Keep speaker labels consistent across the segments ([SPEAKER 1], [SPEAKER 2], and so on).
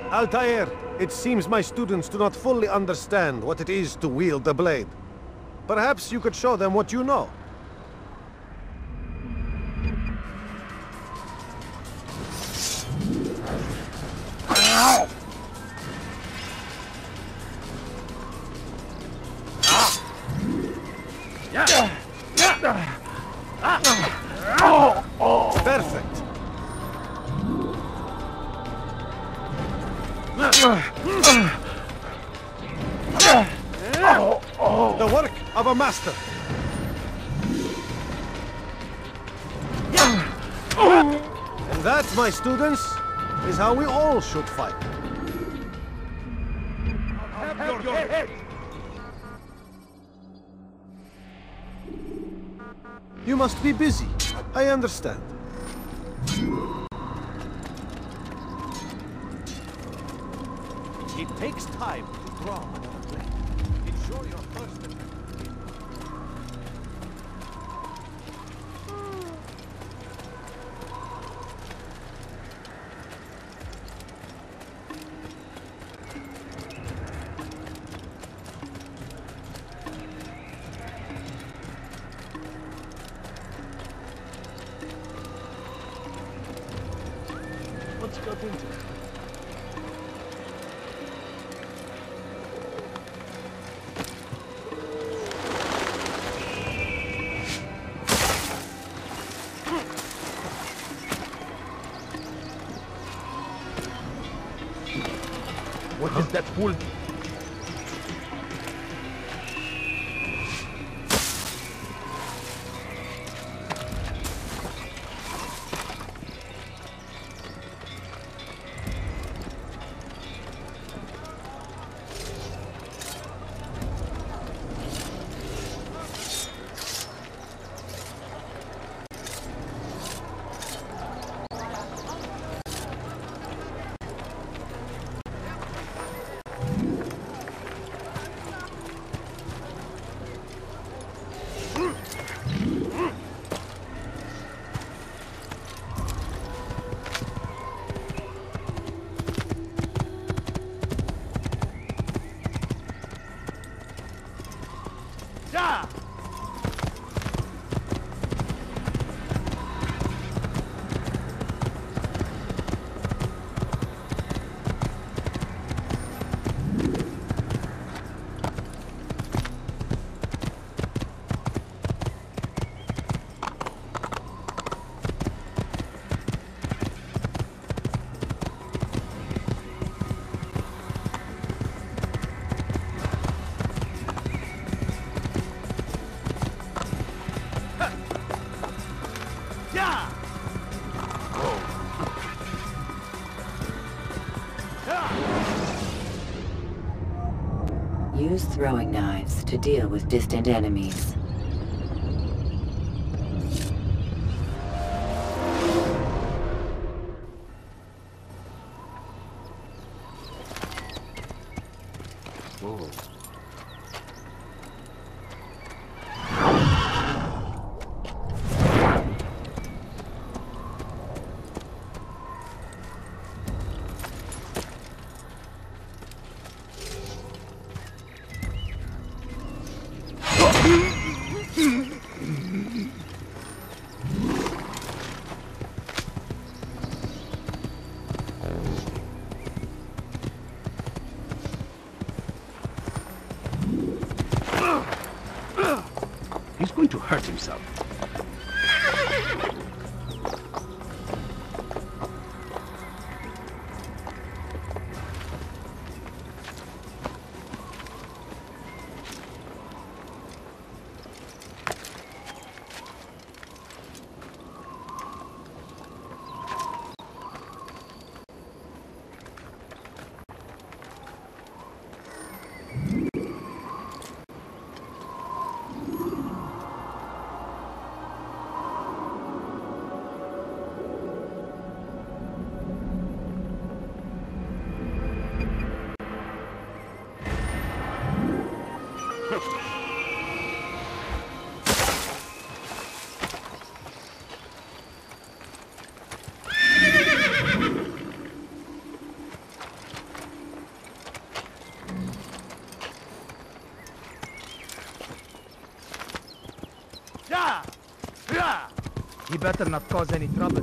[SPEAKER 1] Altair, it seems my students do not fully understand what it is to wield the blade. Perhaps you could show them what you know. Perfect. The work of a master. And that, my students, is how we all should fight.
[SPEAKER 2] Have your head.
[SPEAKER 1] You must be busy. I understand. It takes time to draw another blade. Ensure your first attempt. What's got into it?
[SPEAKER 2] What is that fool?
[SPEAKER 3] Use throwing knives to deal with distant enemies.
[SPEAKER 2] Whoa. He's going to hurt himself.
[SPEAKER 4] He better not cause any trouble.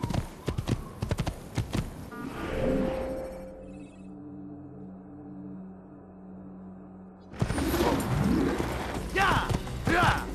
[SPEAKER 5] Yeah! Yeah!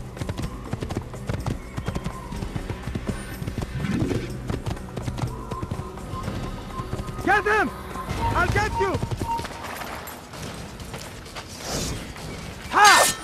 [SPEAKER 4] Get him! I'll get you!
[SPEAKER 5] Ha!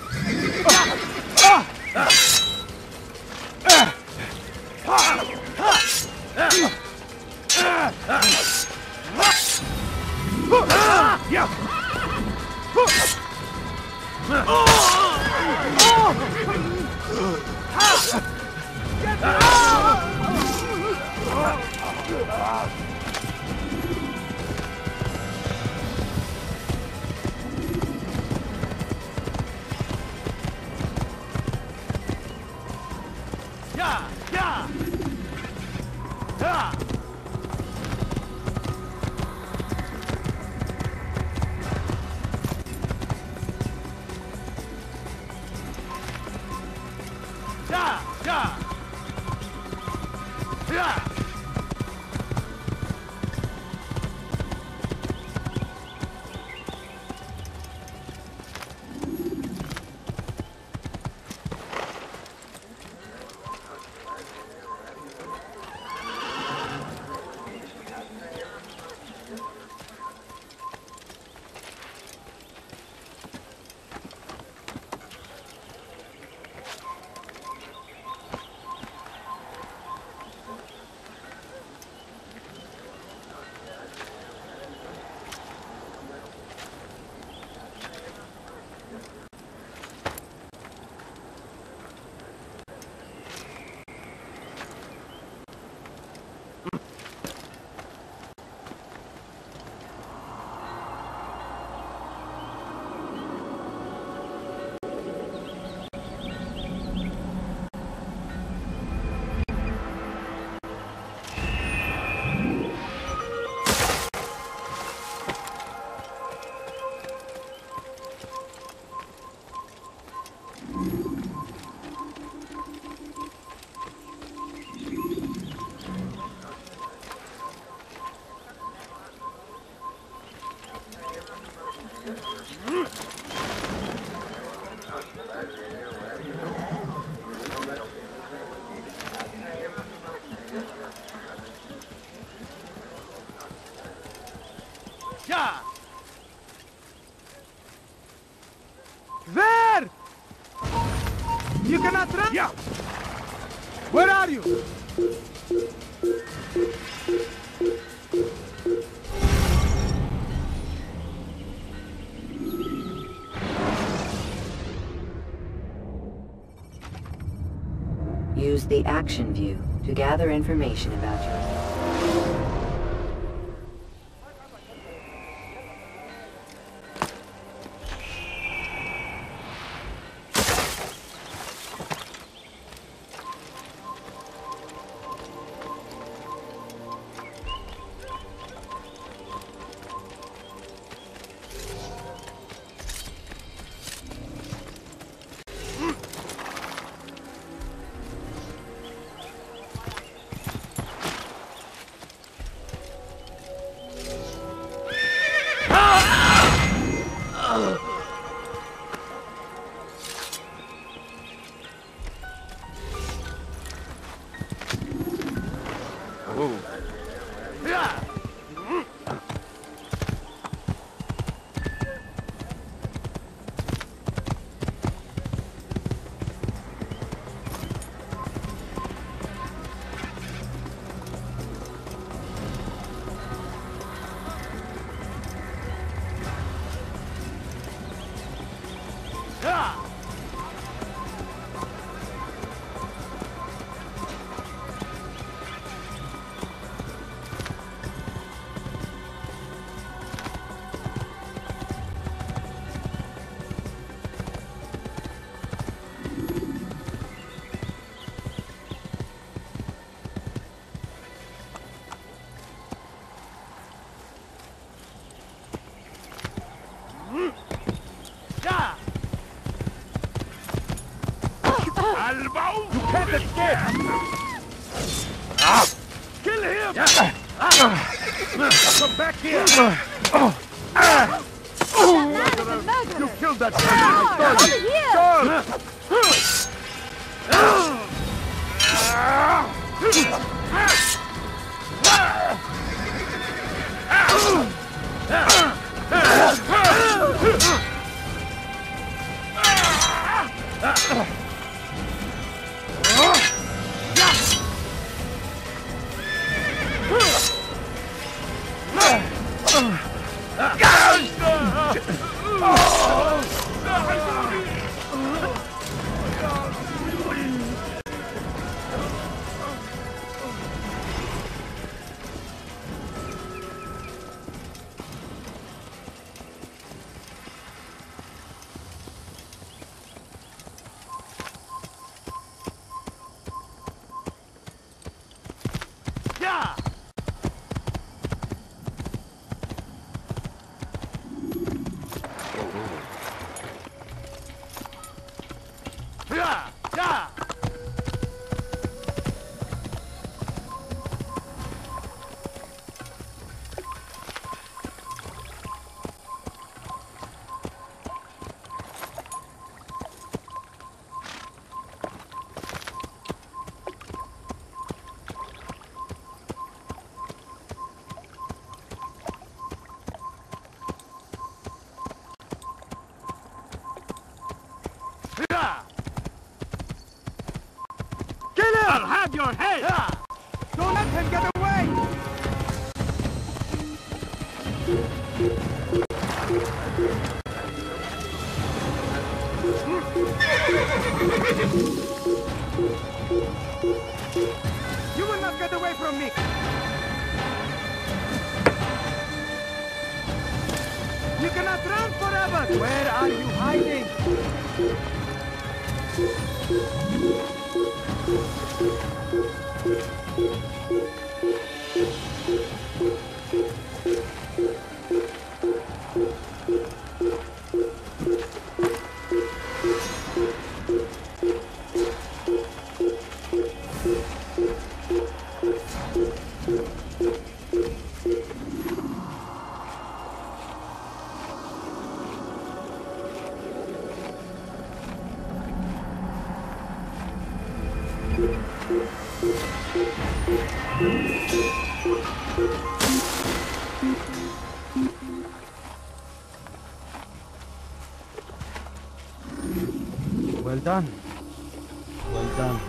[SPEAKER 5] Yeah! Yeah! Yeah! Yeah! Yeah! Yeah! Yeah!
[SPEAKER 4] There! You cannot run?
[SPEAKER 5] Yeah!
[SPEAKER 4] Where are you?
[SPEAKER 3] Use the action view to gather information about yourself.
[SPEAKER 5] Yeah! Yeah!
[SPEAKER 2] Come back here! You killed that person!
[SPEAKER 5] I'll have your head!
[SPEAKER 4] Don't let him get away! You will not get away from me! You cannot run forever! Where are you hiding? Well done. Well done.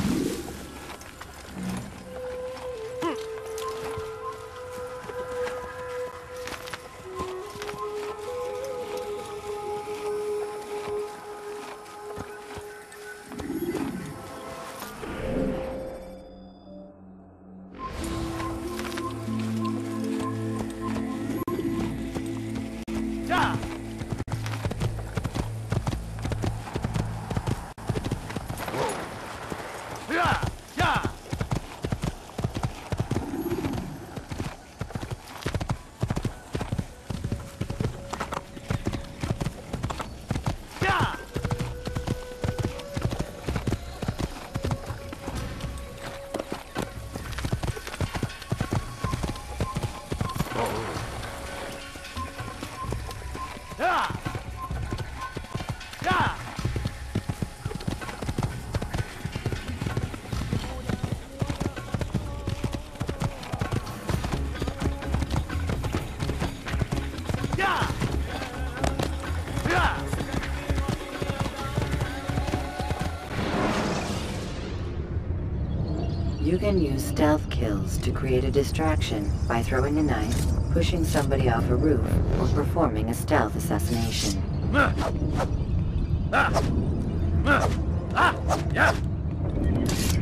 [SPEAKER 3] You can use stealth kills to create a distraction by throwing a knife, pushing somebody off a roof, or performing a stealth assassination.
[SPEAKER 5] Yeah.